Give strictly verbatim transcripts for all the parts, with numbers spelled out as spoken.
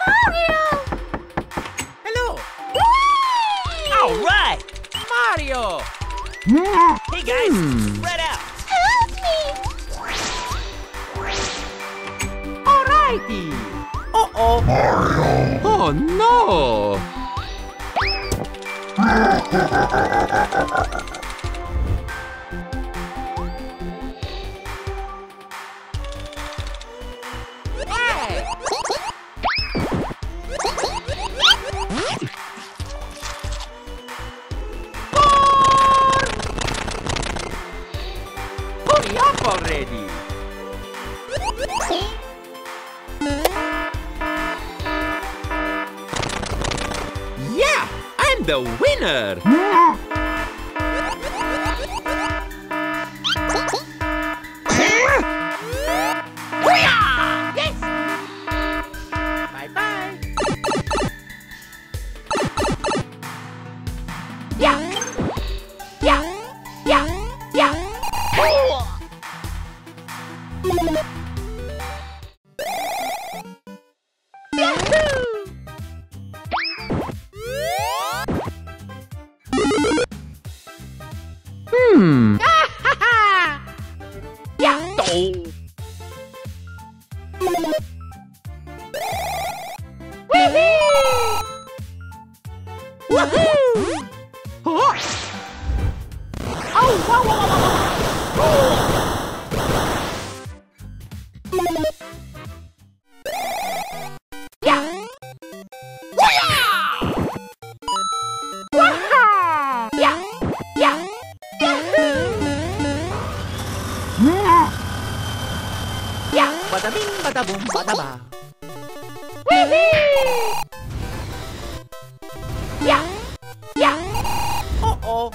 Mario! Hello! All right! Mario! Hey guys, spread out! Help me! Alrighty! Uh-oh! Mario! Oh no! Hey! Hurry up already! Yeah! I'm the winner! Yes! Bye-bye! Yeah! Yeah! Yeah! Yeah! Hmm. Yeah! Oh. Woohoo! Huh? Oh, wow, wow, wow, Yeah! Waha! Yeah! Yeah! Yeah! Bada bing, bada boom, bada ba. Wee-hee! Yeah! Yeah! Uh-oh.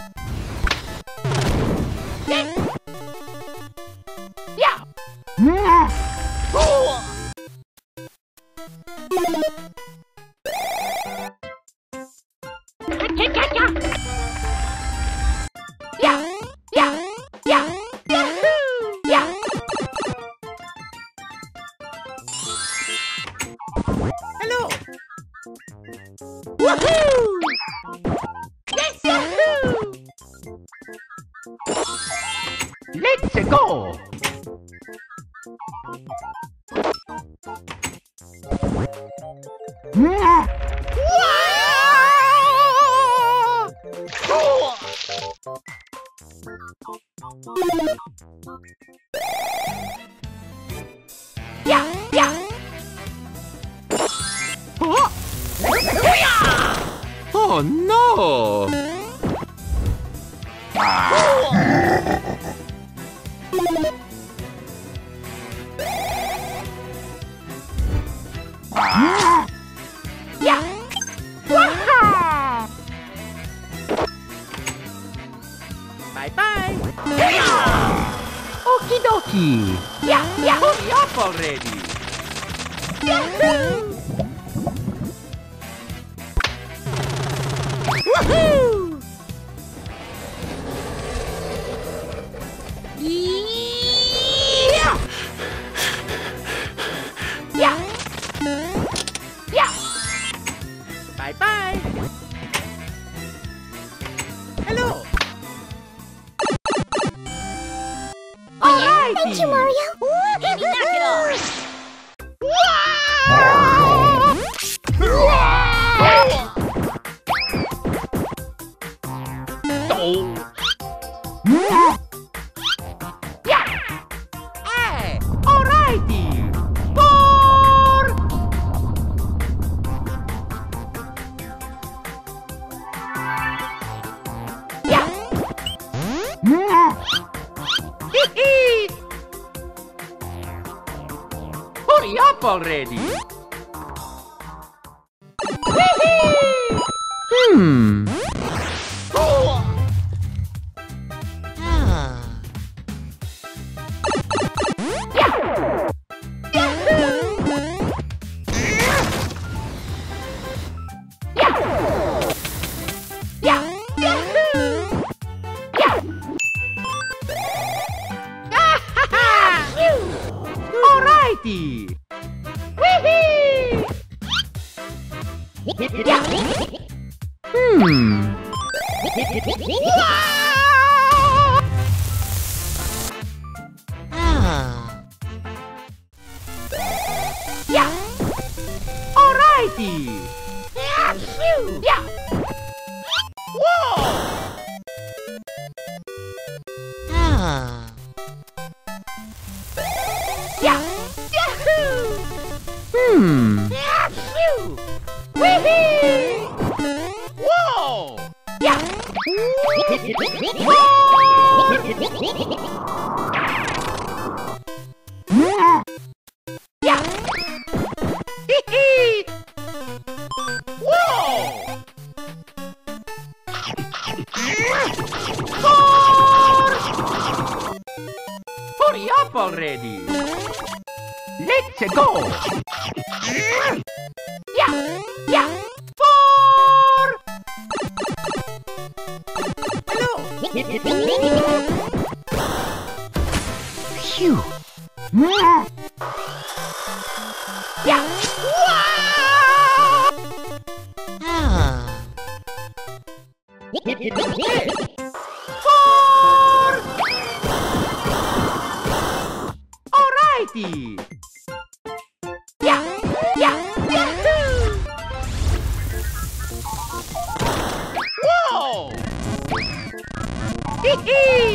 Yeah! Yeah! Yeah! Yeah! Yeah! Yahoo! Yeah! Hello. Woohoo! Yes! Yahoo! Let's go. Yeah! Yeah! Huh? Oh no. Yeah! Waha! Bye-bye. Okie dokie. Yeah! Yeah! Hurry up already. Yahoo! Woohoo! Yeah! Yeah! Yeah! Bye-bye. Hello. Alrighty! Thank you, Mario! Andy, knock it off! Hey, alrighty. Four. Yeah! Hee-hee. Hurry up already. Hmm. Alrighty. Whee! Yeah. Hmm. Ah. Yeah. Alrighty. Yeah. Phew. Yeah. Whoa! Ah. Yeah. Yahoo! Hmm. Yeah. Phew. Wee-hee! Whoa! Yeah. Yeah. Hee-hee! Whoa! Hurry up already! Let's go! Yeah. Yeah. Four! Hello. Phew! Yeah. Ah. Four! Alrighty! Yeah. Yeah. Yahoo! Whoa! Hee-hee!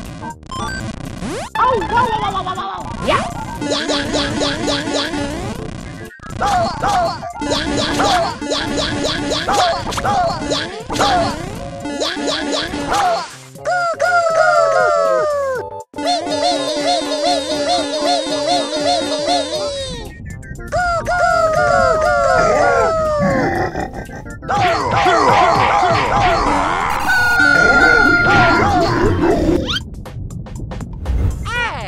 Oh, wow, wow, wow, wow, wow, wow. Yeah. Yeah, yeah, yeah, yeah, yeah, yeah. Go, go. Yeah, yeah, yeah, yeah, yeah, yeah, yeah. Go, go. Yeah, go. Yeah, yeah, yeah. Go. Go, go, go, go. Wee, wee, wee, wee, wee, wee, wee, wee, wee, wee, wee. Go, go, go, go. Go, go, go, go. Hey!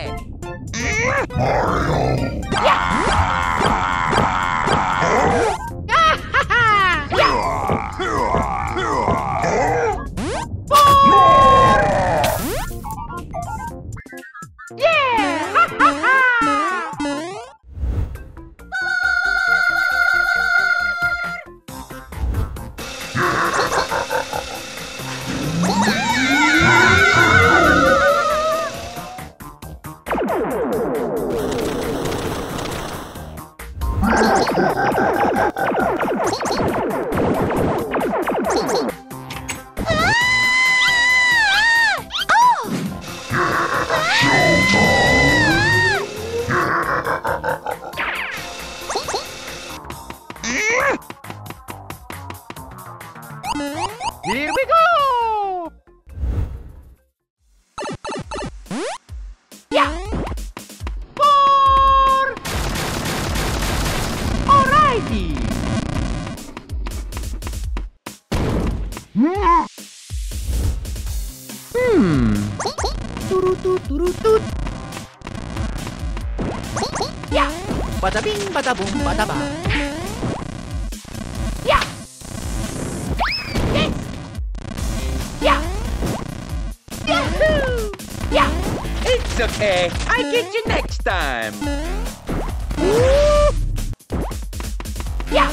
Here we go! Yeah. Four! Alrighty! Hmm. Turutut-turutut. Yeah. Bada bing, bada boom, bada ba. Yeah. Yes. Yeah. Yahoo! Yeah. It's okay. I get you next time. Yeah.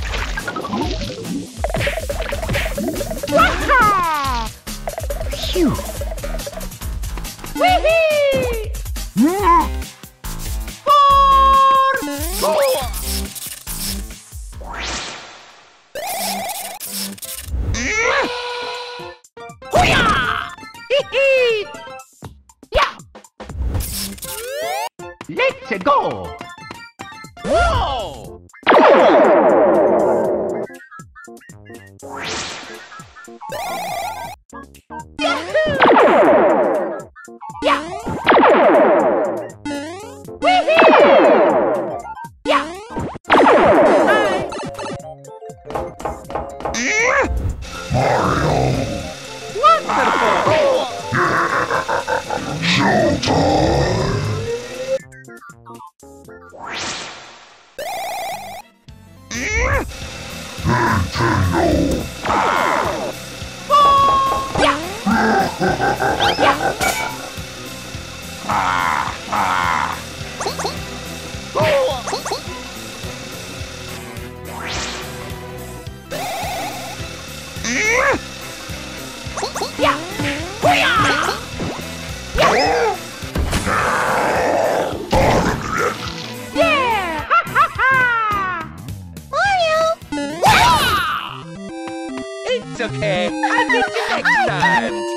Waha! Phew. Wee-hee! Four! Hoo-yah! Hee-hee! Yeah. Let's go! Whoa! Yahoo! Yeah. Wee-hee! Yeah. Wonderful! Yeah. Yeah. Yeah! Hoo-yah! Yeah! Yeah! Ha ha ha! Mario! It's okay. I'll get you next time.